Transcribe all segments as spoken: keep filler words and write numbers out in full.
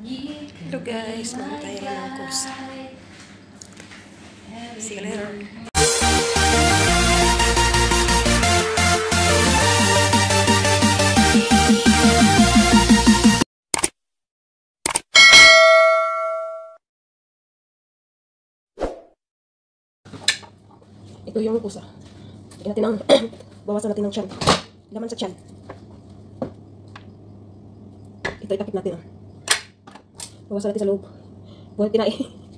Hello guys, mamatay rin ang kusa. See you later. Ito yung kusa. Lagyan natin ng bawasan natin ng tiyan. Laman sa tiyan. Ito itakip natin. Bawasan natin sa loob. Buhay tinae.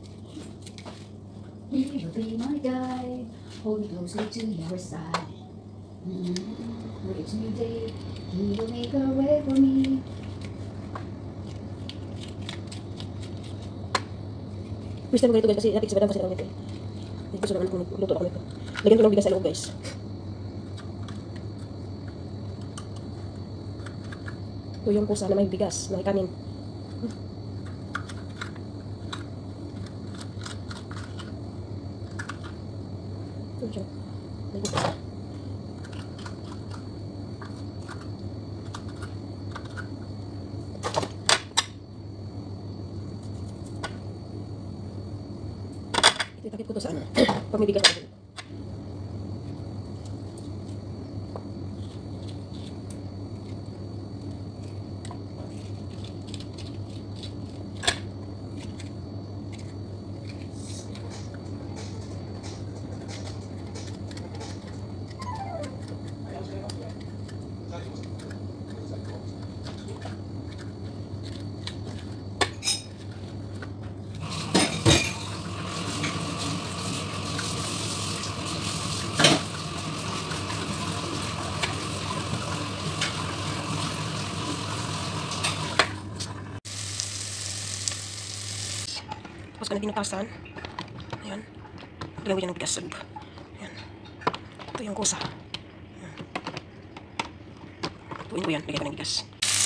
He will be my guide. Hold me closely to your side. Mm-hmm. Each new day, he will make a way for me. First time ko ganito guys kasi natin sa badang kasi lang ito eh. Hindi gusto naman kung luto ako nito. Lagyan ko ng bigas sa loob guys. Ito yung kusa na may bigas, may kanin. Ito siya. May bigas. Ito itakip ko to sa ano. Pag may bigas ako. Tapos ko na tinutasan. Ayan. Lagyan ko dyan ng bigas. Ayan. Ito yung kusa. Ayan. Tuwin ko yan. Lagyan ko ng bigas.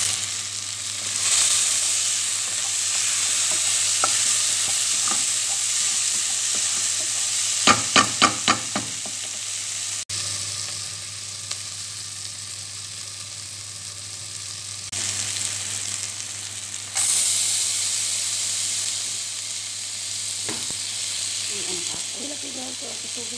Ay, napigahan ko ako tubig.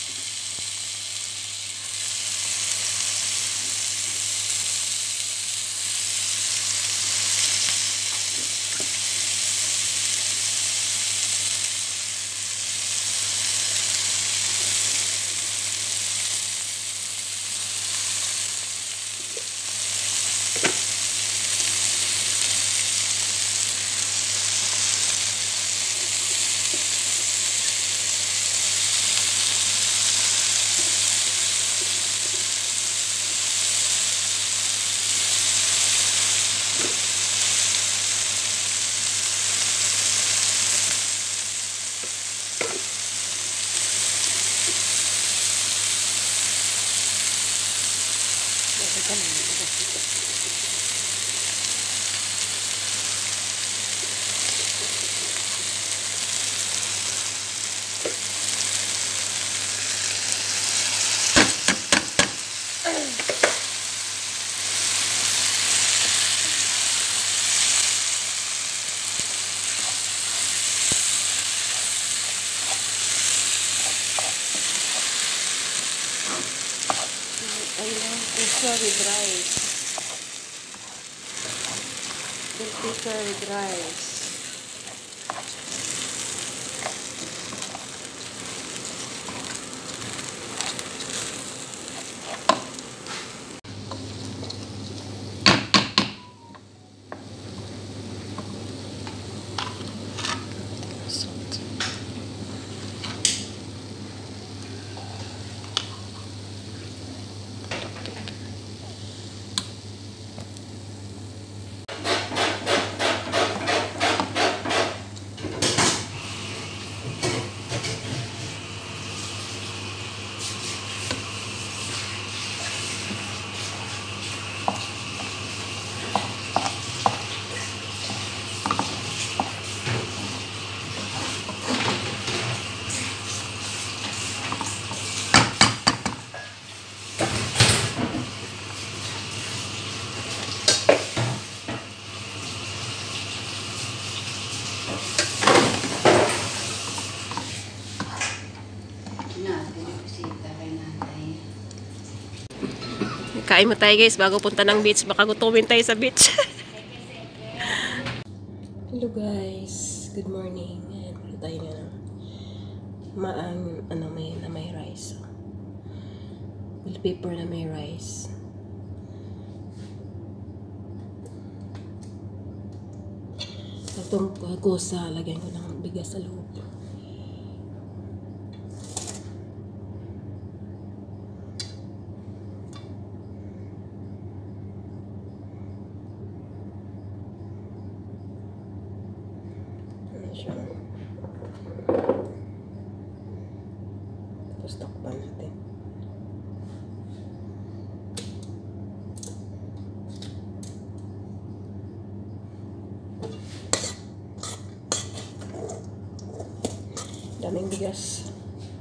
Kusa with rice. Kusa with rice. Kain mo tayo guys bago punta ng beach. Baka gutumin tayo sa beach. Hello guys. Good morning. Ayan, pulo tayo na maang, ano, may, na may rice. Bell pepper na may rice. Itong kusa, lagyan ko ng bigas sa loob. Ayan siya. Tapos takpan natin. Daming bigas.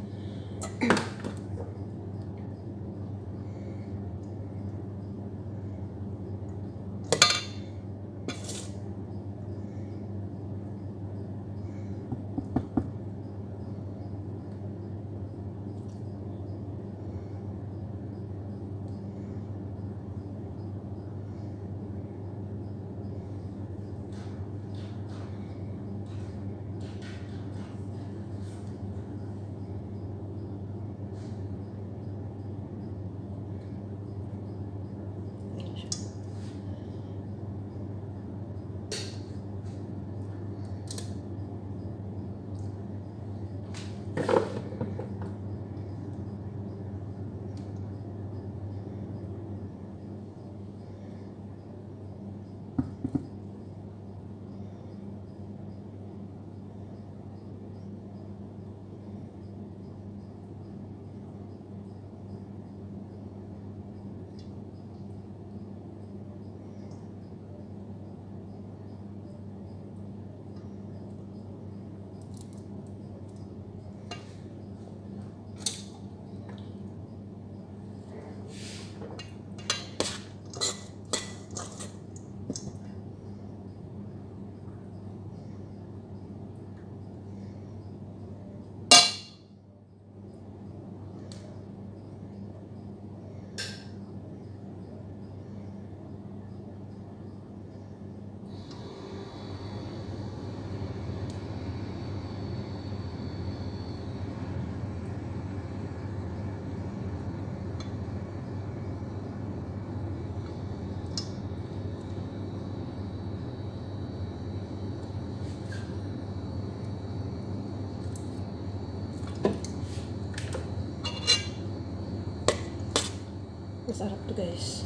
Masarap to guys.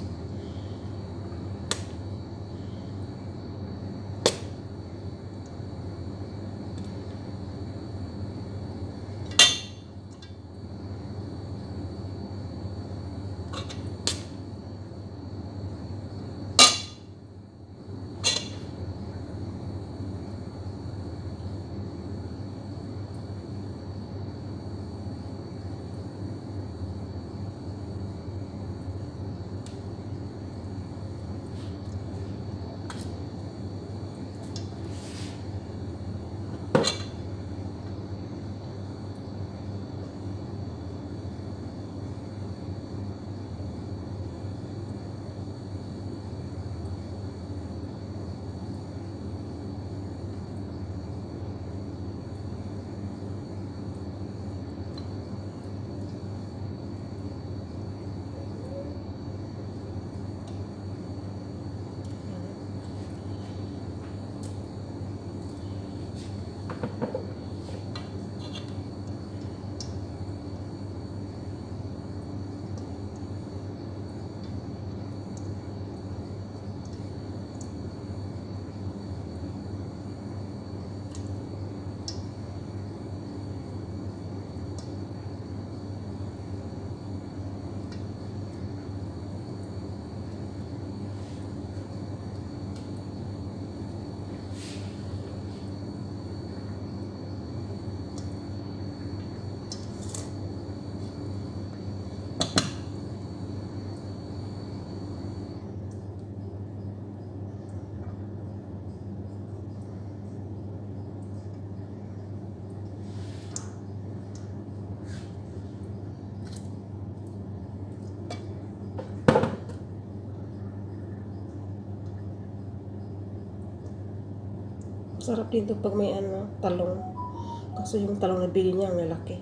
Sarap dito pag may ano, talong. Kaso yung talong na bili niya ang lalaki.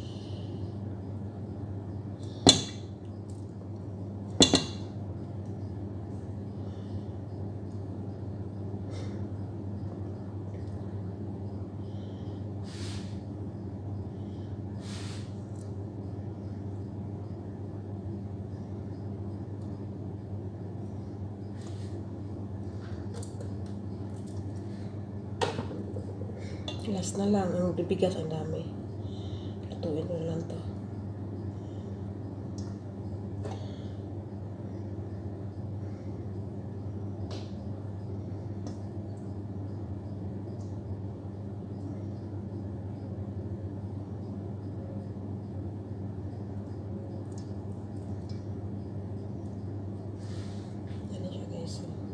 Last na lang, ang bibigas ang dami. Lutuin ko na lang to. Yan na siya guys.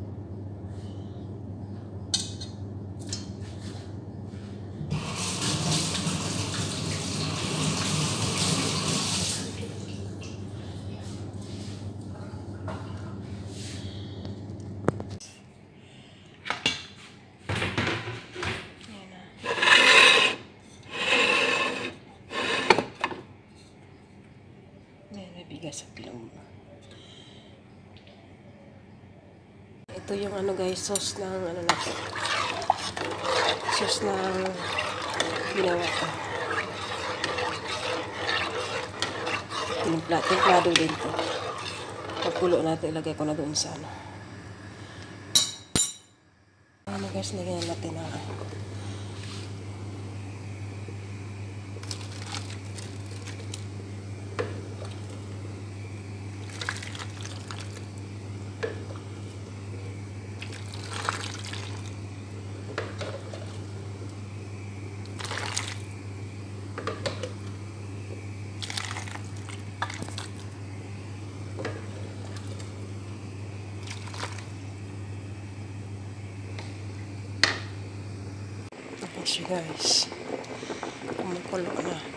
Bigas at loob. Ito yung ano guys, sauce ng ano na to. Sauce ng ginawa ko. Timpla, timplado din to. Pagkulo natin, ilagay ko na doon sa ano. Ano guys, lagyan natin ang guys, kumukulo na.